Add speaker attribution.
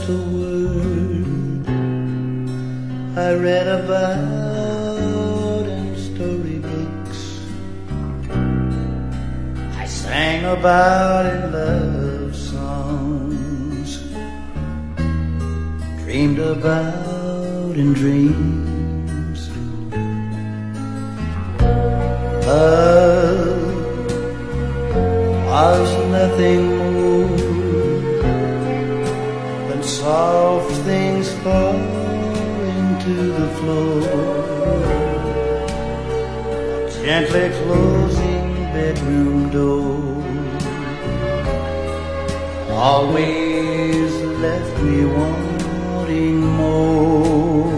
Speaker 1: a word I read about in storybooks, I sang about in love songs, dreamed about in dreams. Love was nothing more than soft things falling to the floor, gently closing bedroom door, always left me wanting more.